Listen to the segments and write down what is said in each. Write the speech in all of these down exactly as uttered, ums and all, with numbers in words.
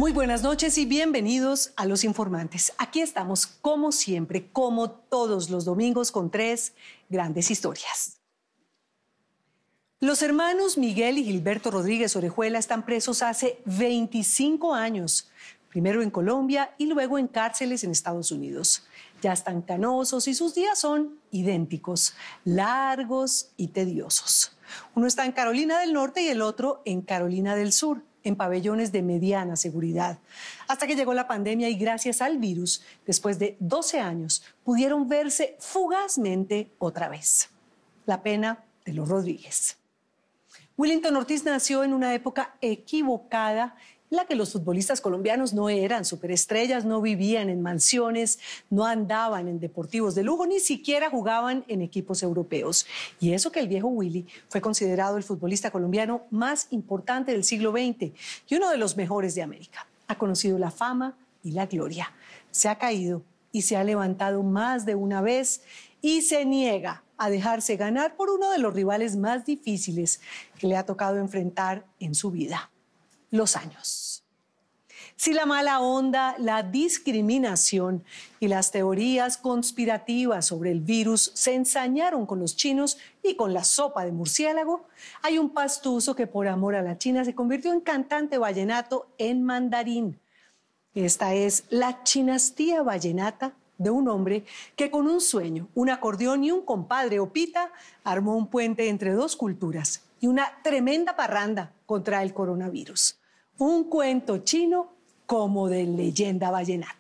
Muy buenas noches y bienvenidos a Los Informantes. Aquí estamos, como siempre, como todos los domingos, con tres grandes historias. Los hermanos Miguel y Gilberto Rodríguez Orejuela están presos hace veinticinco años, primero en Colombia y luego en cárceles en Estados Unidos. Ya están canosos y sus días son idénticos, largos y tediosos. Uno está en Carolina del Norte y el otro en Carolina del Sur, en pabellones de mediana seguridad. Hasta que llegó la pandemia y gracias al virus, después de doce años, pudieron verse fugazmente otra vez. La pena de los Rodríguez. Willington Ortiz nació en una época equivocada en la que los futbolistas colombianos no eran superestrellas, no vivían en mansiones, no andaban en deportivos de lujo, ni siquiera jugaban en equipos europeos. Y eso que el viejo Willy fue considerado el futbolista colombiano más importante del siglo veinte y uno de los mejores de América. Ha conocido la fama y la gloria. Se ha caído y se ha levantado más de una vez y se niega a dejarse ganar por uno de los rivales más difíciles que le ha tocado enfrentar en su vida: los años. Si la mala onda, la discriminación y las teorías conspirativas sobre el virus se ensañaron con los chinos y con la sopa de murciélago, hay un pastuso que por amor a la China se convirtió en cantante vallenato en mandarín. Esta es la chinastía vallenata de un hombre que con un sueño, un acordeón y un compadre o pita armó un puente entre dos culturas y una tremenda parranda contra el coronavirus. Un cuento chino como de leyenda vallenata.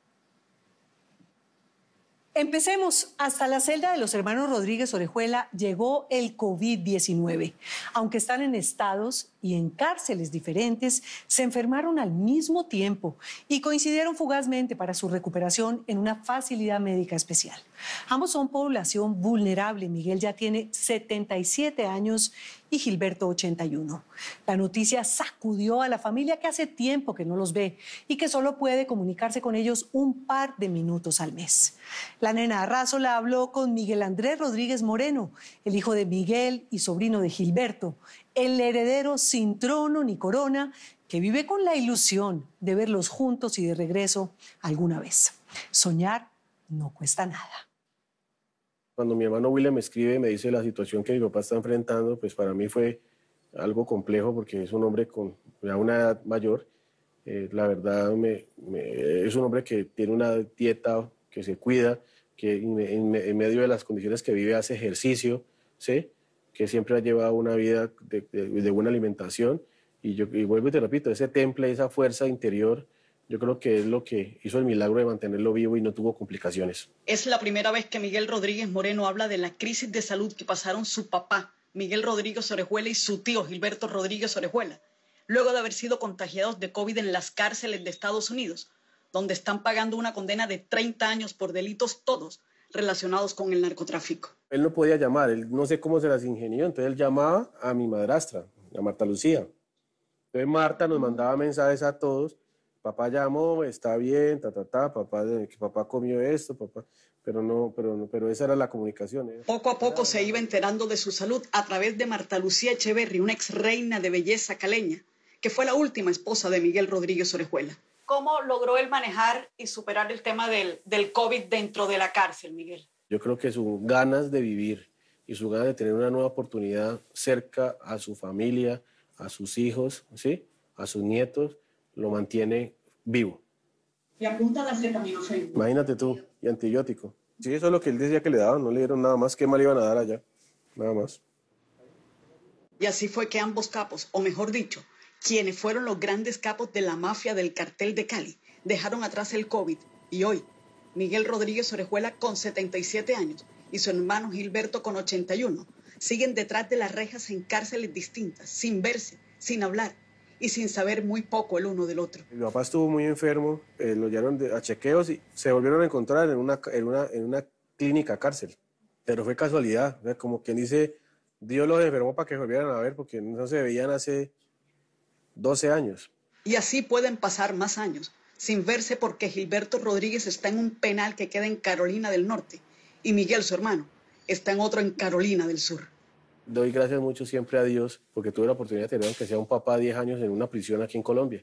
Empecemos. Hasta la celda de los hermanos Rodríguez Orejuela llegó el COVID diecinueve. Aunque están en estados y en cárceles diferentes, se enfermaron al mismo tiempo y coincidieron fugazmente para su recuperación en una facilidad médica especial. Ambos son población vulnerable. Miguel ya tiene setenta y siete años y Gilberto ochenta y uno. La noticia sacudió a la familia, que hace tiempo que no los ve y que solo puede comunicarse con ellos un par de minutos al mes. La nena Arrazola habló con Miguel Andrés Rodríguez Moreno, el hijo de Miguel y sobrino de Gilberto, el heredero sin trono ni corona, que vive con la ilusión de verlos juntos y de regreso alguna vez. Soñar no cuesta nada. Cuando mi hermano William me escribe y me dice la situación que mi papá está enfrentando, pues para mí fue algo complejo porque es un hombre con ya una edad mayor. Eh, la verdad, me, me, es un hombre que tiene una dieta, que se cuida, que en, en, en medio de las condiciones que vive hace ejercicio, ¿sí? Que siempre ha llevado una vida de, de, de buena alimentación. Y, yo, y vuelvo y te repito, ese temple, esa fuerza interior, yo creo que es lo que hizo el milagro de mantenerlo vivo y no tuvo complicaciones. Es la primera vez que Miguel Rodríguez Moreno habla de la crisis de salud que pasaron su papá, Miguel Rodríguez Orejuela, y su tío, Gilberto Rodríguez Orejuela, luego de haber sido contagiados de COVID en las cárceles de Estados Unidos, donde están pagando una condena de treinta años por delitos todos relacionados con el narcotráfico. Él no podía llamar, él no sé cómo se las ingenió, entonces él llamaba a mi madrastra, a Marta Lucía. Entonces Marta nos mandaba mensajes a todos: papá llamó, está bien, ta, ta, ta, papá, que papá comió esto, papá, pero no, pero, pero esa era la comunicación. ¿eh? Poco a poco se iba enterando de su salud a través de Marta Lucía Echeverry, una ex reina de belleza caleña, que fue la última esposa de Miguel Rodríguez Orejuela. ¿Cómo logró él manejar y superar el tema del, del COVID dentro de la cárcel, Miguel? Yo creo que sus ganas de vivir y su ganas de tener una nueva oportunidad cerca a su familia, a sus hijos, ¿sí? A sus nietos, lo mantiene vivo. Y apunta a la acetaminofén. Imagínate tú, y antibiótico. Sí, eso es lo que él decía que le daban, no le dieron nada más. ¿Qué más le iban a dar allá? Nada más. Y así fue que ambos capos, o mejor dicho, quienes fueron los grandes capos de la mafia del cartel de Cali, dejaron atrás el COVID. Y hoy, Miguel Rodríguez Orejuela, con setenta y siete años, y su hermano Gilberto, con ochenta y uno, siguen detrás de las rejas en cárceles distintas, sin verse, sin hablar y sin saber muy poco el uno del otro. Mi papá estuvo muy enfermo, eh, lo llevaron de, a chequeos y se volvieron a encontrar en una, en una, en una clínica cárcel. Pero fue casualidad, ¿verdad? Como quien dice, Dios los enfermó para que volvieran a ver, porque no se veían hace doce años. Y así pueden pasar más años, sin verse, porque Gilberto Rodríguez está en un penal que queda en Carolina del Norte y Miguel, su hermano, está en otro en Carolina del Sur. Doy gracias mucho siempre a Dios porque tuve la oportunidad de tener, aunque sea un papá, diez años en una prisión aquí en Colombia.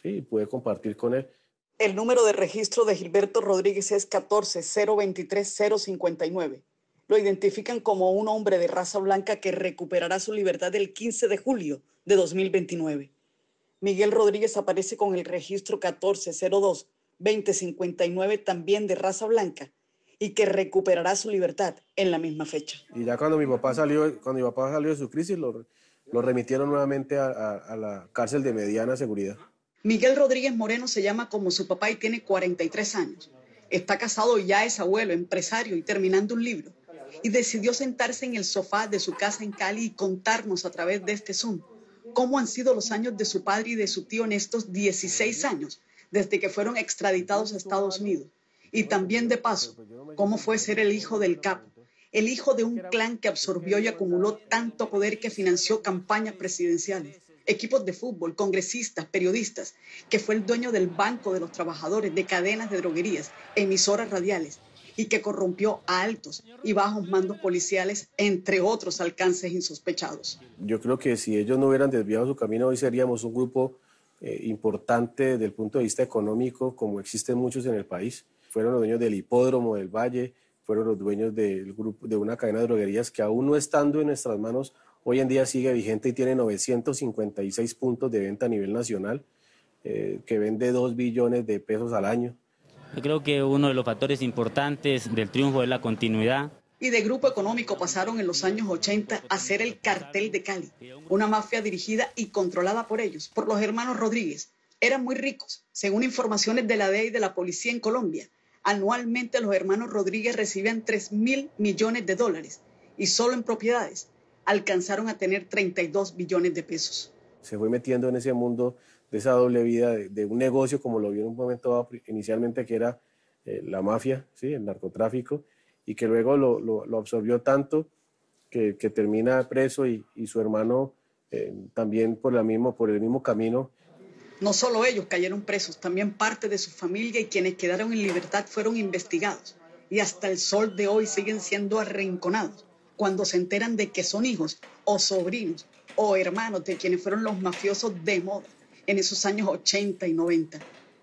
¿sí? Y pude compartir con él. El número de registro de Gilberto Rodríguez es catorce cero veintitrés cero cincuenta y nueve. Lo identifican como un hombre de raza blanca que recuperará su libertad el quince de julio de dos mil veintinueve. Miguel Rodríguez aparece con el registro catorce cero dos veinte cincuenta y nueve, también de raza blanca, y que recuperará su libertad en la misma fecha. Y ya cuando mi papá salió, cuando mi papá salió de su crisis, lo, lo remitieron nuevamente a, a, a la cárcel de mediana seguridad. Miguel Rodríguez Moreno se llama como su papá y tiene cuarenta y tres años. Está casado y ya es abuelo, empresario y terminando un libro. Y decidió sentarse en el sofá de su casa en Cali y contarnos a través de este Zoom cómo han sido los años de su padre y de su tío en estos dieciséis años, desde que fueron extraditados a Estados Unidos. Y también, de paso, cómo fue ser el hijo del capo, el hijo de un clan que absorbió y acumuló tanto poder que financió campañas presidenciales, equipos de fútbol, congresistas, periodistas, que fue el dueño del Banco de los Trabajadores, de cadenas de droguerías, emisoras radiales, y que corrompió a altos y bajos mandos policiales, entre otros alcances insospechados. Yo creo que si ellos no hubieran desviado su camino, hoy seríamos un grupo eh, importante desde el punto de vista económico, como existen muchos en el país. Fueron los dueños del hipódromo del Valle, fueron los dueños del grupo, de una cadena de droguerías que, aún no estando en nuestras manos, hoy en día sigue vigente y tiene novecientos cincuenta y seis puntos de venta a nivel nacional, eh, que vende dos billones de pesos al año. Yo creo que uno de los factores importantes del triunfo es la continuidad. Y de grupo económico pasaron en los años ochenta a ser el Cartel de Cali, una mafia dirigida y controlada por ellos, por los hermanos Rodríguez. Eran muy ricos. Según informaciones de la D E A y de la policía en Colombia, anualmente los hermanos Rodríguez recibían tres mil millones de dólares y solo en propiedades alcanzaron a tener treinta y dos billones de pesos. Se fue metiendo en ese mundo de esa doble vida, de, de un negocio, como lo vio en un momento dado, inicialmente, que era eh, la mafia, ¿sí? El narcotráfico, y que luego lo, lo, lo absorbió tanto que, que termina preso, y, y su hermano eh, también por, la mismo, por el mismo camino. No solo ellos cayeron presos, también parte de su familia, y quienes quedaron en libertad fueron investigados y hasta el sol de hoy siguen siendo arrinconados cuando se enteran de que son hijos o sobrinos o hermanos de quienes fueron los mafiosos de moda en esos años ochenta y noventa.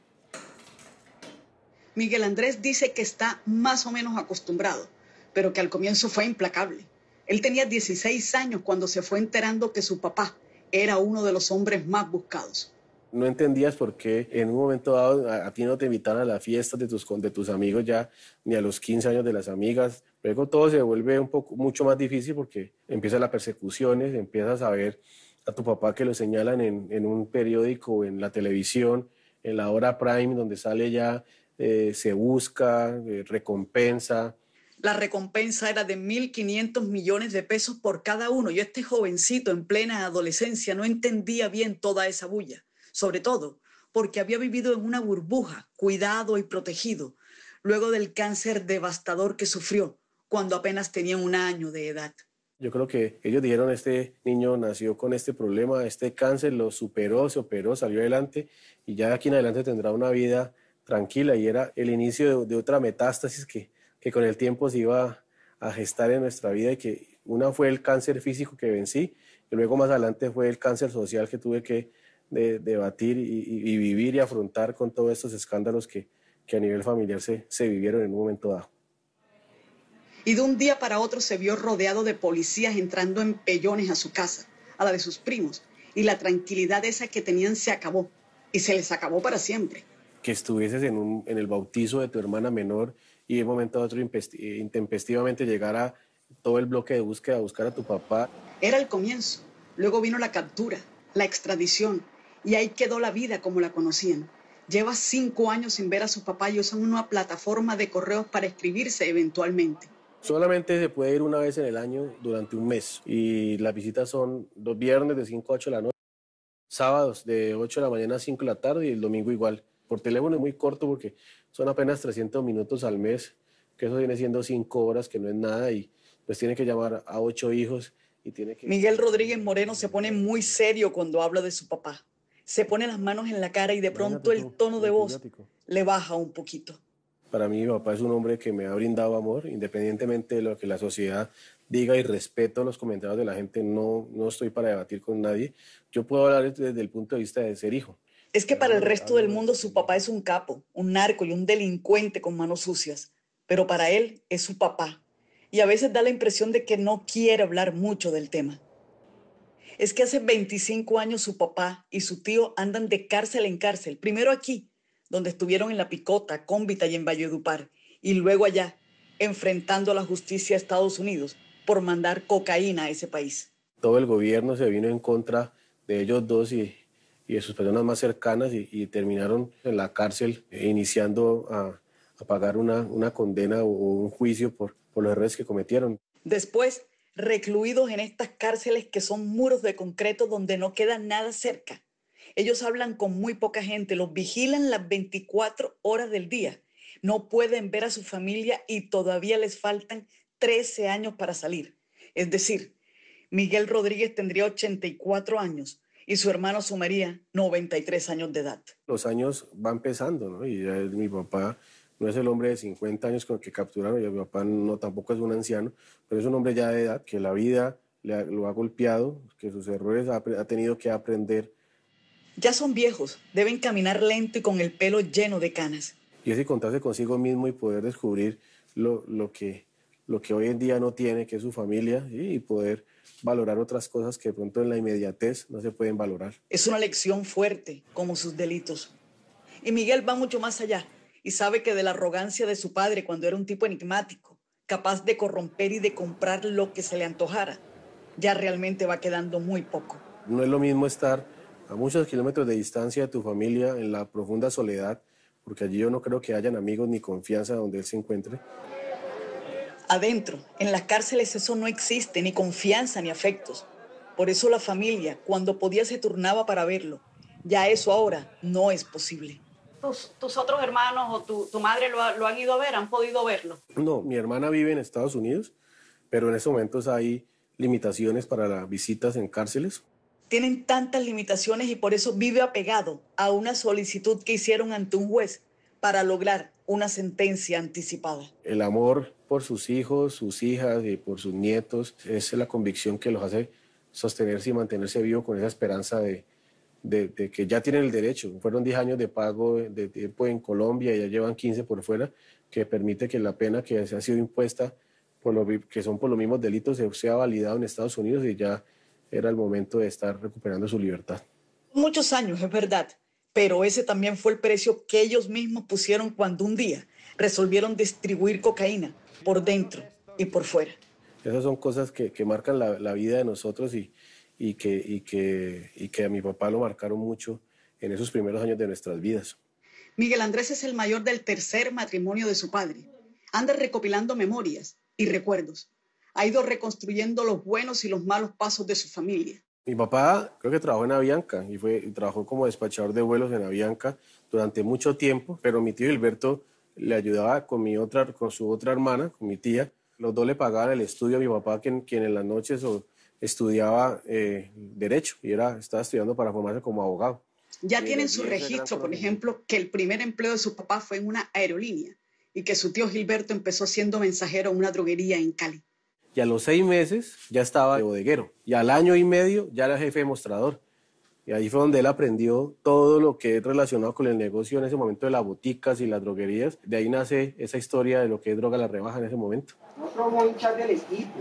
Miguel Andrés dice que está más o menos acostumbrado, pero que al comienzo fue implacable. Él tenía dieciséis años cuando se fue enterando que su papá era uno de los hombres más buscados. No entendías por qué en un momento dado a, a ti no te invitaron a las fiestas de tus, de tus amigos ya, ni a los quince años de las amigas. Luego todo se vuelve un poco, mucho más difícil, porque empiezan las persecuciones, empiezas a ver a tu papá que lo señalan en, en un periódico, en la televisión, en la hora prime, donde sale ya, eh, se busca, eh, recompensa. La recompensa era de mil quinientos millones de pesos por cada uno, y este jovencito en plena adolescencia no entendía bien toda esa bulla, sobre todo porque había vivido en una burbuja, cuidado y protegido, luego del cáncer devastador que sufrió cuando apenas tenía un año de edad. Yo creo que ellos dijeron, este niño nació con este problema, este cáncer, lo superó, se operó, salió adelante, y ya de aquí en adelante tendrá una vida tranquila, y era el inicio de, de otra metástasis que, que con el tiempo se iba a gestar en nuestra vida, y que una fue el cáncer físico que vencí, y luego más adelante fue el cáncer social que tuve que de, debatir y, y, y vivir y afrontar con todos estos escándalos que, que a nivel familiar se, se vivieron en un momento dado. Y de un día para otro se vio rodeado de policías entrando en pellones a su casa, a la de sus primos, y la tranquilidad esa que tenían se acabó, y se les acabó para siempre. Que estuvieses en, un, en el bautizo de tu hermana menor y de un momento a otro intempestivamente llegara todo el bloque de búsqueda a buscar a tu papá. Era el comienzo, luego vino la captura, la extradición, y ahí quedó la vida como la conocían. Lleva cinco años sin ver a su papá y usan una plataforma de correos para escribirse eventualmente. Solamente se puede ir una vez en el año durante un mes, y las visitas son los viernes de cinco a ocho de la noche, sábados de ocho de la mañana a cinco de la tarde, y el domingo igual. Por teléfono es muy corto porque son apenas trescientos minutos al mes, que eso viene siendo cinco horas, que no es nada, y pues tiene que llamar a ocho hijos y tiene que... Miguel Rodríguez Moreno se pone muy serio cuando habla de su papá. Se pone las manos en la cara y de pronto el tono de voz le baja un poquito. Para mí, mi papá es un hombre que me ha brindado amor, independientemente de lo que la sociedad diga, y respeto los comentarios de la gente. No, no estoy para debatir con nadie. Yo puedo hablar desde el punto de vista de ser hijo. Es que para el resto del mundo su papá es un capo, un narco y un delincuente con manos sucias. Pero para él es su papá. Y a veces da la impresión de que no quiere hablar mucho del tema. Es que hace veinticinco años su papá y su tío andan de cárcel en cárcel. Primero aquí, donde estuvieron en La Picota, Cómbita y en Valledupar. Y luego allá, enfrentando a la justicia de Estados Unidos por mandar cocaína a ese país. Todo el gobierno se vino en contra de ellos dos y, y de sus personas más cercanas y, y terminaron en la cárcel, eh, iniciando a, a pagar una, una condena o, o un juicio por, por los errores que cometieron. Después, recluidos en estas cárceles que son muros de concreto donde no queda nada cerca. Ellos hablan con muy poca gente, los vigilan las veinticuatro horas del día. No pueden ver a su familia y todavía les faltan trece años para salir. Es decir, Miguel Rodríguez tendría ochenta y cuatro años y su hermano sumaría noventa y tres años de edad. Los años van pesando, ¿no? Y ya mi papá no es el hombre de cincuenta años con el que capturaron, y mi papá no, tampoco es un anciano, pero es un hombre ya de edad, que la vida le ha, lo ha golpeado, que sus errores ha, ha tenido que aprender. Ya son viejos, deben caminar lento y con el pelo lleno de canas. Y es encontrarse consigo mismo y poder descubrir lo, lo, que, lo que hoy en día no tiene, que es su familia, y poder valorar otras cosas que de pronto en la inmediatez no se pueden valorar. Es una lección fuerte, como sus delitos. Y Miguel va mucho más allá y sabe que de la arrogancia de su padre cuando era un tipo enigmático, capaz de corromper y de comprar lo que se le antojara, ya realmente va quedando muy poco. No es lo mismo estar a muchos kilómetros de distancia de tu familia, en la profunda soledad, porque allí yo no creo que hayan amigos ni confianza donde él se encuentre. Adentro, en las cárceles, eso no existe, ni confianza ni afectos. Por eso la familia, cuando podía, se turnaba para verlo. Ya eso ahora no es posible. ¿Tus, tus otros hermanos o tu, tu madre lo, ha, lo han ido a ver? ¿Han podido verlo? No, mi hermana vive en Estados Unidos, pero en estos momentos hay limitaciones para las visitas en cárceles. Tienen tantas limitaciones y por eso vive apegado a una solicitud que hicieron ante un juez para lograr una sentencia anticipada. El amor por sus hijos, sus hijas y por sus nietos es la convicción que los hace sostenerse y mantenerse vivos con esa esperanza de, de, de que ya tienen el derecho. Fueron diez años de pago de tiempo en Colombia y ya llevan quince por fuera, que permite que la pena que se ha sido impuesta, por lo, que son por los mismos delitos, sea validado en Estados Unidos y ya era el momento de estar recuperando su libertad. Muchos años, es verdad, pero ese también fue el precio que ellos mismos pusieron cuando un día resolvieron distribuir cocaína por dentro y por fuera. Esas son cosas que, que marcan la, la vida de nosotros y, y, que, y, que, y que a mi papá lo marcaron mucho en esos primeros años de nuestras vidas. Miguel Andrés es el mayor del tercer matrimonio de su padre. Anda recopilando memorias y recuerdos. Ha ido reconstruyendo los buenos y los malos pasos de su familia. Mi papá creo que trabajó en Avianca y, fue, y trabajó como despachador de vuelos en Avianca durante mucho tiempo, pero mi tío Gilberto le ayudaba con, mi otra, con su otra hermana, con mi tía. Los dos le pagaban el estudio a mi papá, quien, quien en las noches o, estudiaba eh, Derecho y era, estaba estudiando para formarse como abogado. Ya tienen su registro, por ejemplo, que el primer empleo de su papá fue en una aerolínea y que su tío Gilberto empezó siendo mensajero en una droguería en Cali. Y a los seis meses ya estaba de bodeguero. Y al año y medio ya era jefe de mostrador. Y ahí fue donde él aprendió todo lo que es relacionado con el negocio en ese momento de las boticas y las droguerías. De ahí nace esa historia de lo que es Droga La Rebaja en ese momento. Nosotros somos hinchas del equipo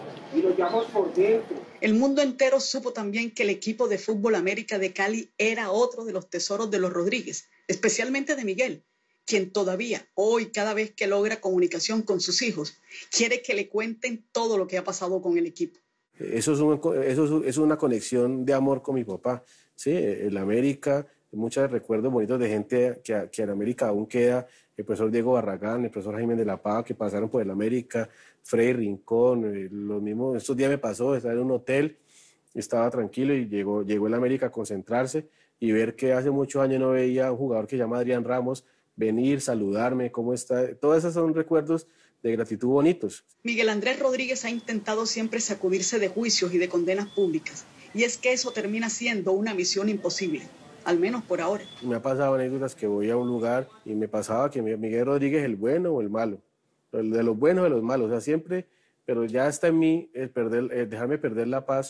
y lo llevamos por dentro. El mundo entero supo también que el equipo de Fútbol América de Cali era otro de los tesoros de los Rodríguez, especialmente de Miguel, quien todavía, hoy, cada vez que logra comunicación con sus hijos, quiere que le cuenten todo lo que ha pasado con el equipo. Eso es, un, eso es una conexión de amor con mi papá. Sí, el América, muchos recuerdos bonitos de gente que, que en América aún queda, el profesor Diego Barragán, el profesor Jaime de la Pava, que pasaron por el América, Freddy Rincón, lo mismo. Estos días me pasó, estaba en un hotel, estaba tranquilo y llegó, llegó el América a concentrarse y ver que hace muchos años no veía a un jugador que se llama Adrián Ramos, venir, saludarme, cómo está. Todos esos son recuerdos de gratitud bonitos. Miguel Andrés Rodríguez ha intentado siempre sacudirse de juicios y de condenas públicas, y es que eso termina siendo una misión imposible, al menos por ahora. Me ha pasado anécdotas que voy a un lugar y me pasaba que Miguel Rodríguez es el bueno o el malo, el de los buenos o de los malos, o sea, siempre, pero ya está en mí el, perder, el dejarme perder la paz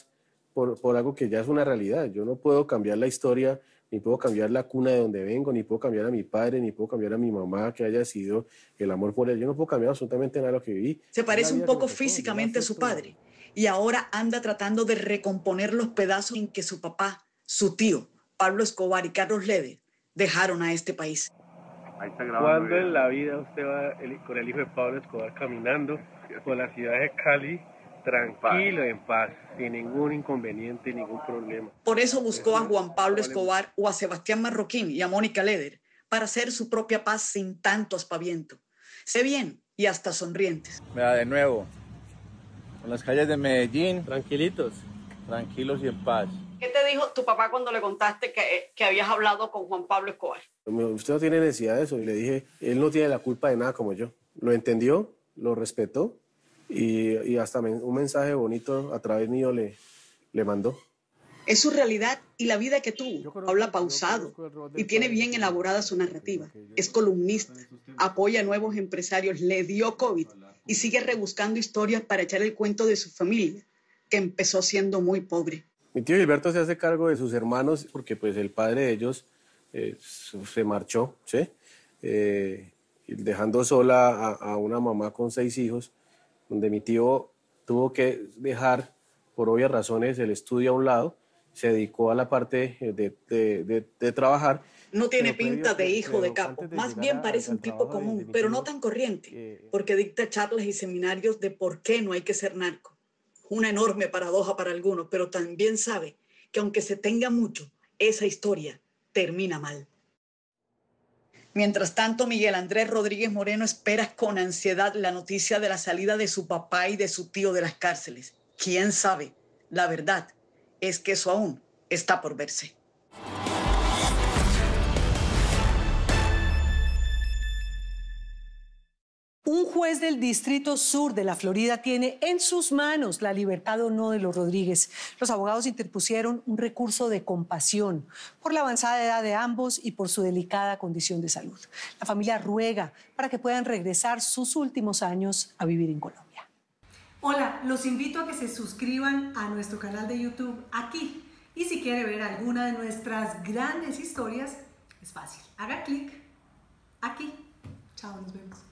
por, por algo que ya es una realidad. Yo no puedo cambiar la historia, ni puedo cambiar la cuna de donde vengo, ni puedo cambiar a mi padre, ni puedo cambiar a mi mamá, que haya sido el amor por él. Yo no puedo cambiar absolutamente nada de lo que viví. Se parece un poco tocó, físicamente a su padre y ahora anda tratando de recomponer los pedazos en que su papá, su tío, Pablo Escobar y Carlos Leder dejaron a este país. ¿Cuándo en la vida usted va el, con el hijo de Pablo Escobar caminando por la ciudad de Cali, tranquilo, en paz, sin ningún inconveniente, ningún problema? Por eso buscó a Juan Pablo Escobar o a Sebastián Marroquín y a Mónica Leder para hacer su propia paz sin tanto aspaviento. Sé bien y hasta sonrientes. Mira, de nuevo, en las calles de Medellín, Tranquilitos. tranquilos y en paz. ¿Qué te dijo tu papá cuando le contaste que, que habías hablado con Juan Pablo Escobar? Usted no tiene necesidad de eso. Y le dije, él no tiene la culpa de nada como yo. Lo entendió, lo respetó y, y hasta me, un mensaje bonito a través mío le, le mandó. Es su realidad y la vida que tuvo. Habla pausado y tiene bien elaborada su narrativa. Es columnista, apoya a nuevos empresarios, le dio COVID y sigue rebuscando historias para echar el cuento de su familia, que empezó siendo muy pobre. Mi tío Gilberto se hace cargo de sus hermanos porque pues el padre de ellos eh, se marchó, ¿sí? Eh, dejando sola a, a una mamá con seis hijos, donde mi tío tuvo que dejar, por obvias razones, el estudio a un lado, se dedicó a la parte de, de, de, de trabajar. No tiene pinta de hijo de capo, más bien parece un tipo común, pero no tan corriente, porque dicta charlas y seminarios de por qué no hay que ser narco. Una enorme paradoja para algunos, pero también sabe que aunque se tenga mucho, esa historia termina mal. Mientras tanto, Miguel Andrés Rodríguez Moreno espera con ansiedad la noticia de la salida de su papá y de su tío de las cárceles. ¿Quién sabe? La verdad es que eso aún está por verse. Un juez del Distrito Sur de la Florida tiene en sus manos la libertad o no de los Rodríguez. Los abogados interpusieron un recurso de compasión por la avanzada edad de ambos y por su delicada condición de salud. La familia ruega para que puedan regresar sus últimos años a vivir en Colombia. Hola, los invito a que se suscriban a nuestro canal de YouTube aquí. Y si quiere ver alguna de nuestras grandes historias, es fácil. Haga clic aquí. Chao, nos vemos.